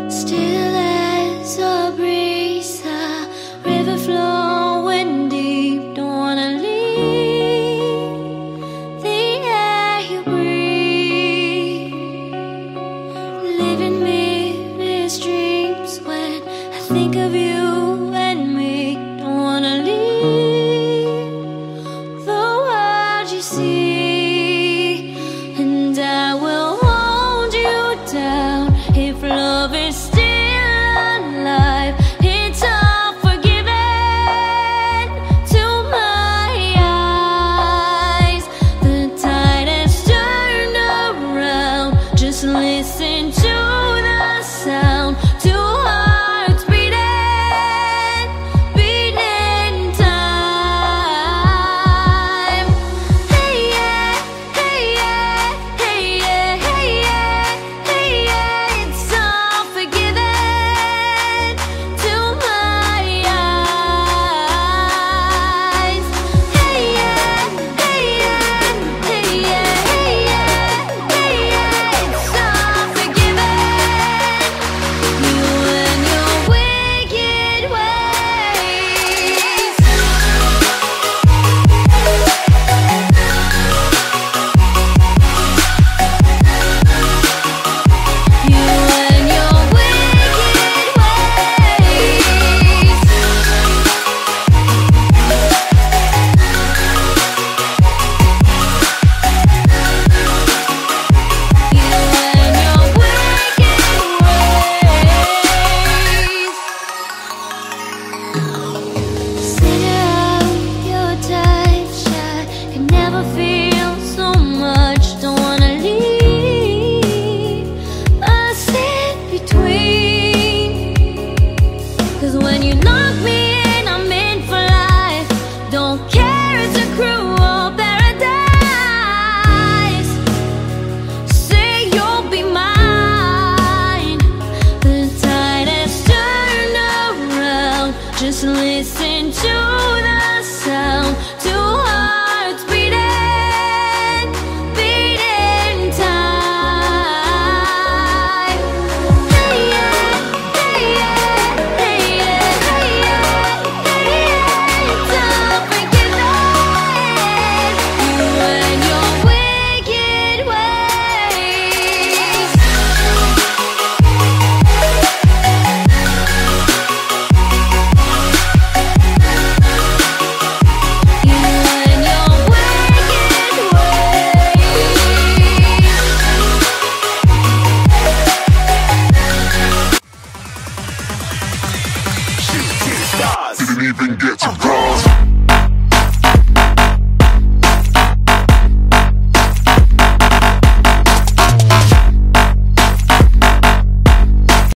Still as a breeze, a river flowing deep. Don't wanna leave the air you breathe. Living me dreams when I think of you and me. Don't wanna leave the world you see, and I will hold you down if love is still alive. It's all forgiven to my eyes. The tide has turned around. Just listen to the sound. Two hearts beating, beating time. Hey yeah, hey yeah, hey yeah, hey yeah, hey yeah. It's all forgiven to my eyes. Hey yeah, hey yeah, hey yeah, hey yeah, hey yeah. It's all forgiven. You and your wicked ways. You and your wicked ways. You and your wicked ways. Center of your touch, I can never feel so much. Don't wanna leave us in between. 'Cause when you lock me in, I'm in for life. Don't care, it's a cruel paradise. Say you'll be mine. The tide has turned around. Just listen to the sound. Two hearts beating, beating time. Hey yeah, hey yeah, hey yeah, hey yeah, hey yeah. It's all forgiven. You and your wicked ways. You and your wicked ways. Shooting stars didn't even get to cross.